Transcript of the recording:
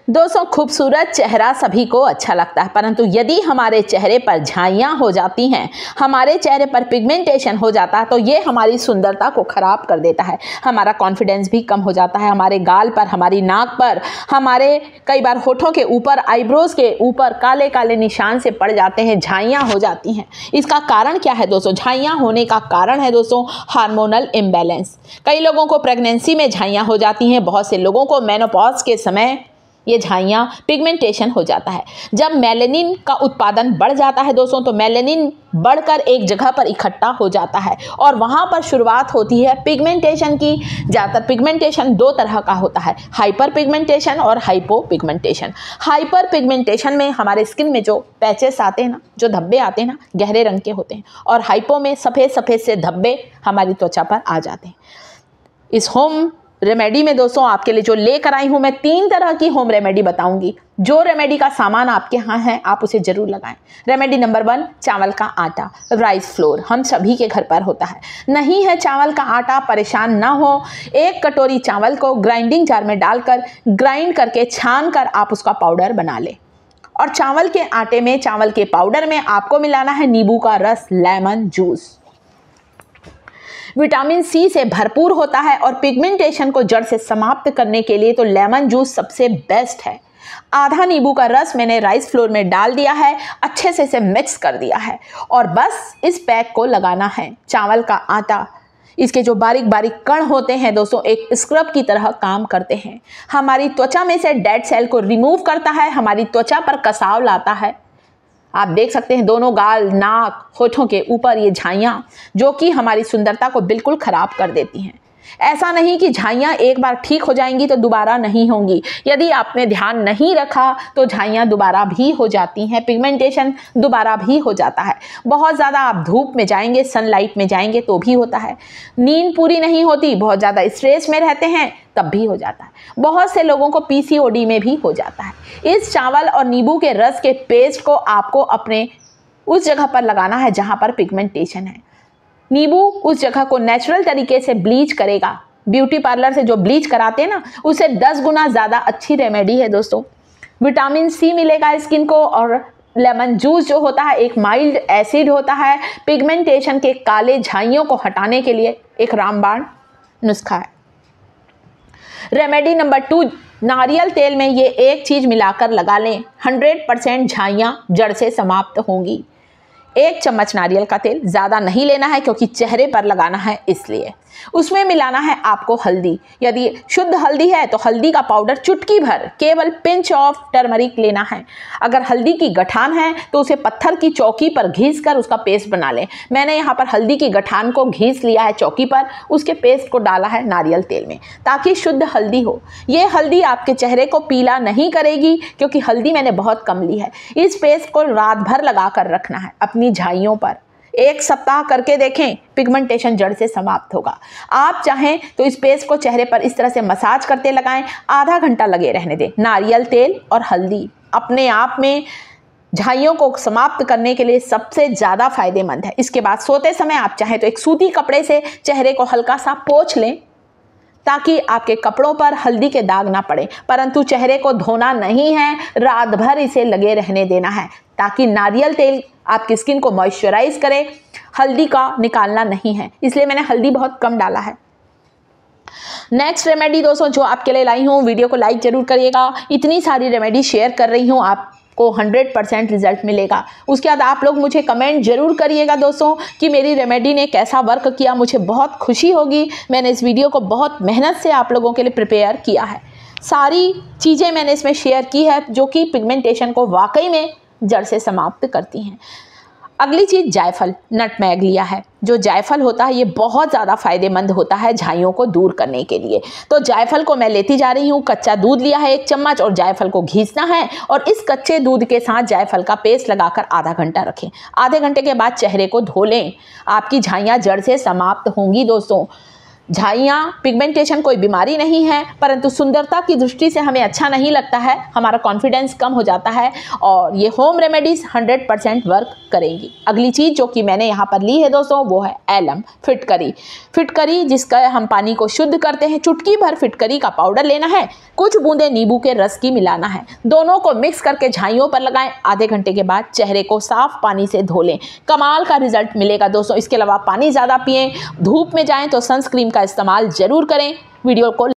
दोस्तों खूबसूरत चेहरा सभी को अच्छा लगता है, परंतु यदि हमारे चेहरे पर झाइयाँ हो जाती हैं, हमारे चेहरे पर पिगमेंटेशन हो जाता है, तो ये हमारी सुंदरता को खराब कर देता है। हमारा कॉन्फिडेंस भी कम हो जाता है। हमारे गाल पर, हमारी नाक पर, हमारे कई बार होठों के ऊपर, आईब्रोज के ऊपर काले काले निशान से पड़ जाते हैं, झाइयाँ हो जाती हैं। इसका कारण क्या है दोस्तों? झाइयाँ होने का कारण है दोस्तों हार्मोनल इम्बैलेंस। कई लोगों को प्रेगनेंसी में झाइयाँ हो जाती हैं, बहुत से लोगों को मेनोपॉज के समय ये झाइयाँ, पिगमेंटेशन हो जाता है। जब मेलानिन का उत्पादन बढ़ जाता है दोस्तों, तो मेलानिन बढ़कर एक जगह पर इकट्ठा हो जाता है और वहाँ पर शुरुआत होती है पिगमेंटेशन की। ज़्यादातर पिगमेंटेशन दो तरह का होता है, हाइपर पिगमेंटेशन और हाइपो पिगमेंटेशन। हाइपर पिगमेंटेशन में हमारे स्किन में जो पैचेस आते हैं ना, जो धब्बे आते हैं ना, गहरे रंग के होते हैं, और हाइपो में सफ़ेद सफ़ेद से धब्बे हमारी त्वचा पर आ जाते हैं। इस होम रेमेडी में दोस्तों आपके लिए जो लेकर आई हूँ मैं 3 तरह की होम रेमेडी बताऊंगी। जो रेमेडी का सामान आपके यहाँ है आप उसे जरूर लगाएं। रेमेडी नंबर 1, चावल का आटा, राइस फ्लोर। हम सभी के घर पर होता है। नहीं है चावल का आटा, परेशान ना हो। 1 कटोरी चावल को ग्राइंडिंग जार में डालकर ग्राइंड करके छान कर आप उसका पाउडर बना लें, और चावल के आटे में, चावल के पाउडर में आपको मिलाना है नींबू का रस, लेमन जूस। विटामिन सी से भरपूर होता है और पिगमेंटेशन को जड़ से समाप्त करने के लिए तो लेमन जूस सबसे बेस्ट है। आधा नींबू का रस मैंने राइस फ्लोर में डाल दिया है, अच्छे से इसे मिक्स कर दिया है और बस इस पैक को लगाना है। चावल का आटा, इसके जो बारीक बारीक कण होते हैं दोस्तों, एक स्क्रब की तरह काम करते हैं। हमारी त्वचा में से डेड सेल को रिमूव करता है, हमारी त्वचा पर कसाव लाता है। आप देख सकते हैं दोनों गाल, नाक, होठों के ऊपर ये झाइयाँ, जो कि हमारी सुंदरता को बिल्कुल खराब कर देती हैं। ऐसा नहीं कि झाइयाँ एक बार ठीक हो जाएंगी तो दोबारा नहीं होंगी। यदि आपने ध्यान नहीं रखा तो झाइयाँ दोबारा भी हो जाती हैं, पिगमेंटेशन दोबारा भी हो जाता है। बहुत ज़्यादा आप धूप में जाएंगे, सनलाइट में जाएंगे तो भी होता है। नींद पूरी नहीं होती, बहुत ज़्यादा स्ट्रेस में रहते हैं तब भी हो जाता है। बहुत से लोगों को पीसीओडी में भी हो जाता है। इस चावल और नींबू के रस के पेस्ट को आपको अपने उस जगह पर लगाना है जहाँ पर पिगमेंटेशन है। नींबू उस जगह को नेचुरल तरीके से ब्लीच करेगा। ब्यूटी पार्लर से जो ब्लीच कराते हैं ना, उससे 10 गुना ज़्यादा अच्छी रेमेडी है दोस्तों। विटामिन सी मिलेगा स्किन को, और लेमन जूस जो होता है एक माइल्ड एसिड होता है, पिगमेंटेशन के काले झाइयों को हटाने के लिए एक रामबाण नुस्खा है। रेमेडी नंबर 2, नारियल तेल में ये एक चीज़ मिलाकर लगा लें, 100% झाइयाँ जड़ से समाप्त होंगी। 1 चम्मच नारियल का तेल, ज़्यादा नहीं लेना है क्योंकि चेहरे पर लगाना है इसलिए। उसमें मिलाना है आपको हल्दी। यदि शुद्ध हल्दी है तो हल्दी का पाउडर चुटकी भर, केवल पिंच ऑफ टर्मरिक लेना है। अगर हल्दी की गठान है तो उसे पत्थर की चौकी पर घीस कर उसका पेस्ट बना लें। मैंने यहाँ पर हल्दी की गठान को घीस लिया है चौकी पर, उसके पेस्ट को डाला है नारियल तेल में ताकि शुद्ध हल्दी हो। ये हल्दी आपके चेहरे को पीला नहीं करेगी क्योंकि हल्दी मैंने बहुत कम ली है। इस पेस्ट को रात भर लगा कर रखना है अपनी झाइयों पर। 1 सप्ताह करके देखें, पिगमेंटेशन जड़ से समाप्त होगा। आप चाहें तो इस पेस्ट को चेहरे पर इस तरह से मसाज करते लगाएं, आधा घंटा लगे रहने दें। नारियल तेल और हल्दी अपने आप में झाइयों को समाप्त करने के लिए सबसे ज़्यादा फायदेमंद है। इसके बाद सोते समय आप चाहें तो एक सूती कपड़े से चेहरे को हल्का सा पोंछ लें ताकि आपके कपड़ों पर हल्दी के दाग ना पड़े, परंतु चेहरे को धोना नहीं है, रात भर इसे लगे रहने देना है ताकि नारियल तेल आपकी स्किन को मॉइस्चराइज करे। हल्दी का निकालना नहीं है, इसलिए मैंने हल्दी बहुत कम डाला है। नेक्स्ट रेमेडी दोस्तों जो आपके लिए लाई हूँ, वीडियो को लाइक जरूर करिएगा। इतनी सारी रेमेडी शेयर कर रही हूँ, आपको 100% रिजल्ट मिलेगा। उसके बाद आप लोग मुझे कमेंट जरूर करिएगा दोस्तों कि मेरी रेमेडी ने कैसा वर्क किया, मुझे बहुत खुशी होगी। मैंने इस वीडियो को बहुत मेहनत से आप लोगों के लिए प्रिपेयर किया है। सारी चीज़ें मैंने इसमें शेयर की है जो कि पिगमेंटेशन को वाकई में जड़ से समाप्त करती हैं। अगली चीज़ जायफल, नटमैग लिया है। जो जायफल होता है ये बहुत ज़्यादा फायदेमंद होता है झाइयों को दूर करने के लिए। तो जायफल को मैं लेती जा रही हूँ। कच्चा दूध लिया है 1 चम्मच और जायफल को घीसना है और इस कच्चे दूध के साथ जायफल का पेस्ट लगाकर आधा घंटा रखें। आधे घंटे के बाद चेहरे को धो लें, आपकी झाइयाँ जड़ से समाप्त होंगी दोस्तों। झाइयाँ, पिगमेंटेशन कोई बीमारी नहीं है, परंतु सुंदरता की दृष्टि से हमें अच्छा नहीं लगता है, हमारा कॉन्फिडेंस कम हो जाता है और ये होम रेमेडीज़ 100% वर्क करेंगी। अगली चीज़ जो कि मैंने यहाँ पर ली है दोस्तों वो है एलम फिटकरी। फिटकरी जिसका हम पानी को शुद्ध करते हैं, चुटकी भर फिटकरी का पाउडर लेना है, कुछ बूंदे नींबू के रस की मिलाना है, दोनों को मिक्स करके झाइयों पर लगाएं। आधे घंटे के बाद चेहरे को साफ पानी से धो लें, कमाल का रिजल्ट मिलेगा दोस्तों। इसके अलावा पानी ज़्यादा पिएं, धूप में जाएं तो सनस्क्रीन का इस्तेमाल जरूर करें। वीडियो को